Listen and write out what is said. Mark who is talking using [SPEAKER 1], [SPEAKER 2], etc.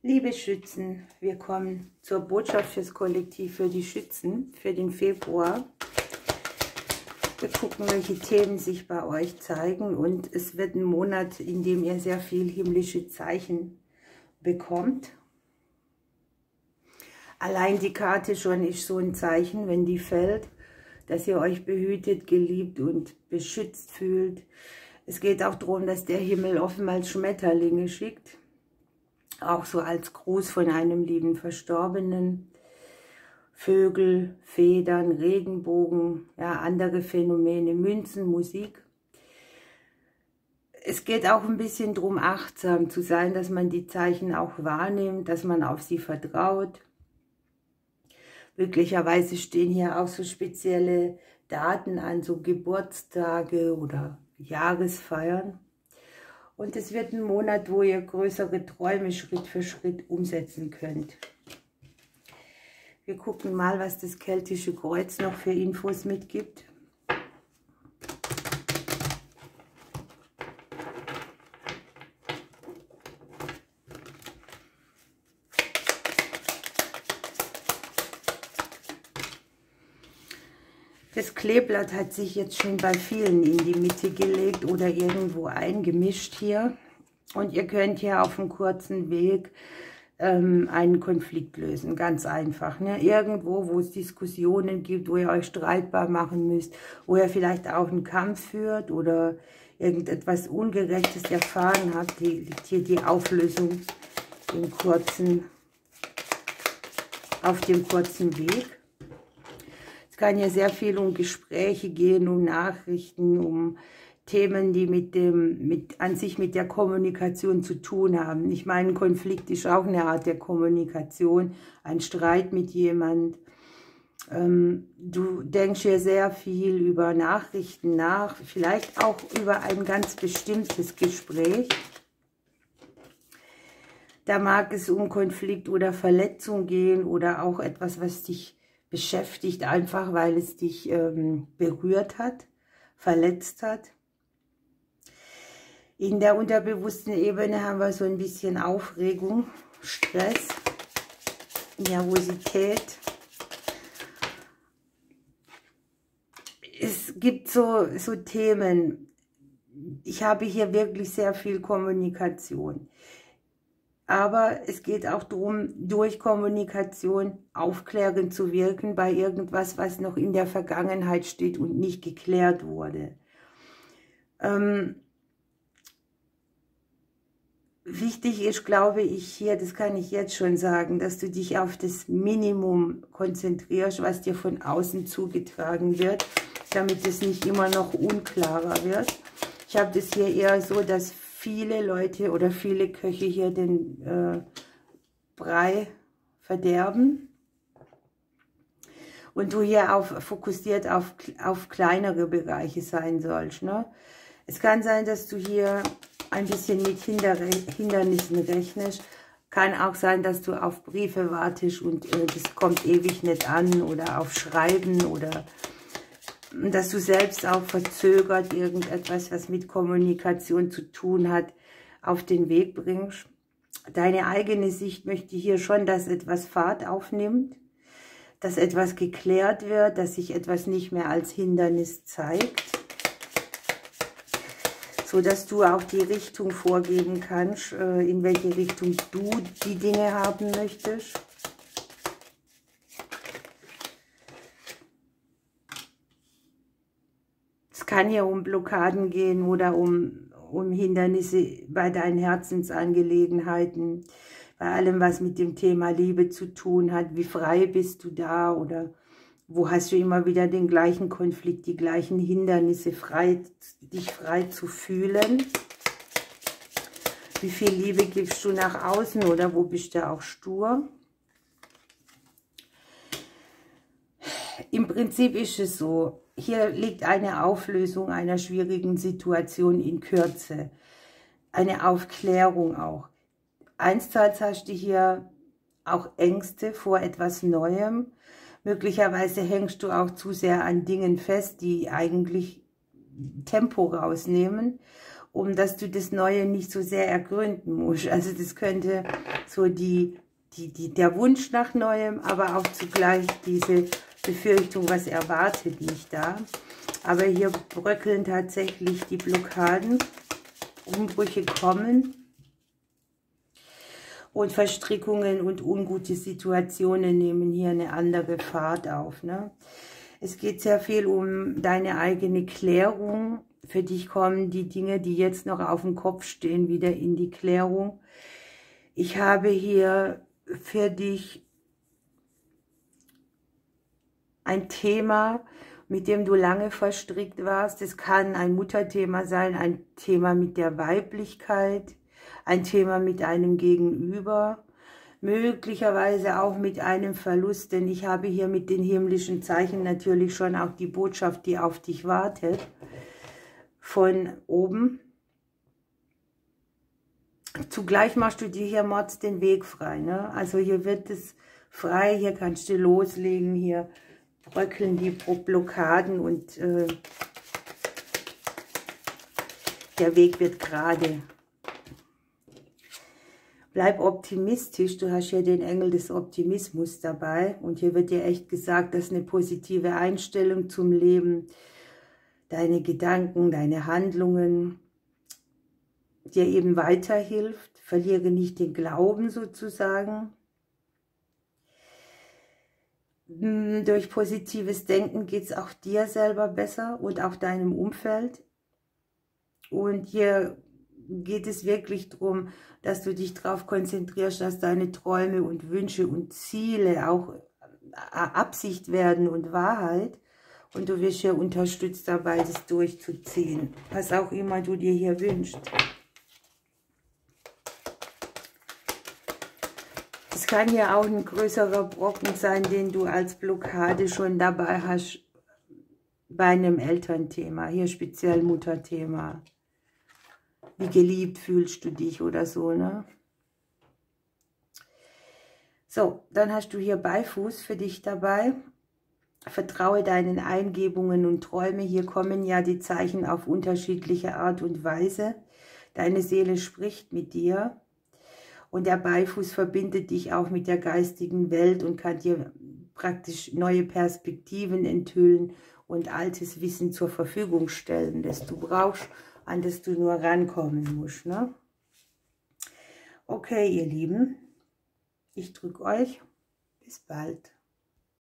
[SPEAKER 1] Liebe Schützen, wir kommen zur Botschaft fürs Kollektiv für die Schützen für den Februar. Wir gucken, welche Themen sich bei euch zeigen, und es wird ein Monat, in dem ihr sehr viel himmlische Zeichen bekommt. Allein die Karte schon ist so ein Zeichen, wenn die fällt, dass ihr euch behütet, geliebt und beschützt fühlt. Es geht auch darum, dass der Himmel oftmals Schmetterlinge schickt, auch so als Gruß von einem lieben Verstorbenen. Vögel, Federn, Regenbogen, ja, andere Phänomene, Münzen, Musik. Es geht auch ein bisschen darum, achtsam zu sein, dass man die Zeichen auch wahrnimmt, dass man auf sie vertraut. Möglicherweise stehen hier auch so spezielle Daten an, so Geburtstage oder Jahresfeiern. Und es wird ein Monat, wo ihr größere Träume Schritt für Schritt umsetzen könnt. Wir gucken mal, was das keltische Kreuz noch für Infos mitgibt. Das Kleeblatt hat sich jetzt schon bei vielen in die Mitte gelegt oder irgendwo eingemischt hier. Und ihr könnt hier auf einem kurzen Weg einen Konflikt lösen, ganz einfach. Ne? Irgendwo, wo es Diskussionen gibt, wo ihr euch streitbar machen müsst, wo ihr vielleicht auch einen Kampf führt oder irgendetwas Ungerechtes erfahren habt, liegt hier die Auflösung auf dem kurzen Weg. Es kann ja sehr viel um Gespräche gehen, um Nachrichten, um Themen, die an sich mit der Kommunikation zu tun haben. Ich meine, ein Konflikt ist auch eine Art der Kommunikation, ein Streit mit jemand. Du denkst hier sehr viel über Nachrichten nach, vielleicht auch über ein ganz bestimmtes Gespräch. Da mag es um Konflikt oder Verletzung gehen oder auch etwas, was dich beschäftigt, einfach weil es dich berührt hat, verletzt hat. In der unterbewussten Ebene haben wir so ein bisschen Aufregung, Stress, Nervosität. Es gibt so Themen. Ich habe hier wirklich sehr viel Kommunikation. Aber es geht auch darum, durch Kommunikation aufklärend zu wirken bei irgendwas, was noch in der Vergangenheit steht und nicht geklärt wurde. Wichtig ist, glaube ich, hier, das kann ich jetzt schon sagen, dass du dich auf das Minimum konzentrierst, was dir von außen zugetragen wird, damit es nicht immer noch unklarer wird. Ich habe das hier eher so, dass viele Leute oder viele Köche hier den Brei verderben und du hier fokussiert auf kleinere Bereiche sein sollst. Ne? Es kann sein, dass du hier ein bisschen mit Hindernissen rechnest. Kann auch sein, dass du auf Briefe wartest und das kommt ewig nicht an, oder auf Schreiben, oder dass du selbst auch verzögert irgendetwas, was mit Kommunikation zu tun hat, auf den Weg bringst. Deine eigene Sicht möchte hier schon, dass etwas Fahrt aufnimmt, dass etwas geklärt wird, dass sich etwas nicht mehr als Hindernis zeigt, so dass du auch die Richtung vorgeben kannst, in welche Richtung du die Dinge haben möchtest. Es kann hier um Blockaden gehen oder um Hindernisse bei deinen Herzensangelegenheiten, bei allem, was mit dem Thema Liebe zu tun hat. Wie frei bist du da, oder wo hast du immer wieder den gleichen Konflikt, die gleichen Hindernisse, dich frei zu fühlen? Wie viel Liebe gibst du nach außen, oder wo bist du auch stur? Im Prinzip ist es so, hier liegt eine Auflösung einer schwierigen Situation in Kürze, eine Aufklärung auch. Einstens hast du hier auch Ängste vor etwas Neuem. Möglicherweise hängst du auch zu sehr an Dingen fest, die eigentlich Tempo rausnehmen. dass du das Neue nicht so sehr ergründen musst. Also das könnte so der Wunsch nach Neuem, aber auch zugleich diese Befürchtung, was erwartet mich da. Aber hier bröckeln tatsächlich die Blockaden, Umbrüche kommen und Verstrickungen und ungute Situationen nehmen hier eine andere Fahrt auf, ne? Es geht sehr viel um deine eigene Klärung. Für dich kommen die Dinge, die jetzt noch auf dem Kopf stehen, wieder in die Klärung. Ich habe hier für dich ein Thema, mit dem du lange verstrickt warst. Es kann ein Mutterthema sein, ein Thema mit der Weiblichkeit, ein Thema mit einem Gegenüber, möglicherweise auch mit einem Verlust, denn ich habe hier mit den himmlischen Zeichen natürlich schon auch die Botschaft, die auf dich wartet, von oben. Zugleich machst du dir hier Mords den Weg frei, ne? Also hier wird es frei, hier kannst du loslegen, hier bröckeln die Blockaden und der Weg wird gerade. Bleib optimistisch, du hast hier den Engel des Optimismus dabei und hier wird dir echt gesagt, dass eine positive Einstellung zum Leben, deine Gedanken, deine Handlungen dir eben weiterhilft. Verliere nicht den Glauben sozusagen. Durch positives Denken geht es auch dir selber besser und auch deinem Umfeld. Und hier geht es wirklich darum, dass du dich darauf konzentrierst, dass deine Träume und Wünsche und Ziele auch Absicht werden und Wahrheit. Und du wirst hier unterstützt dabei, das durchzuziehen, was auch immer du dir hier wünschst. Es kann ja auch ein größerer Brocken sein, den du als Blockade schon dabei hast bei einem Elternthema, hier speziell Mutterthema. Wie geliebt fühlst du dich oder so, ne? So, dann hast du hier Beifuß für dich dabei. Vertraue deinen Eingebungen und Träume. Hier kommen ja die Zeichen auf unterschiedliche Art und Weise. Deine Seele spricht mit dir. Und der Beifuß verbindet dich auch mit der geistigen Welt und kann dir praktisch neue Perspektiven enthüllen und altes Wissen zur Verfügung stellen, das du brauchst, an das du nur rankommen musst, ne? Okay, ihr Lieben, ich drücke euch. Bis bald.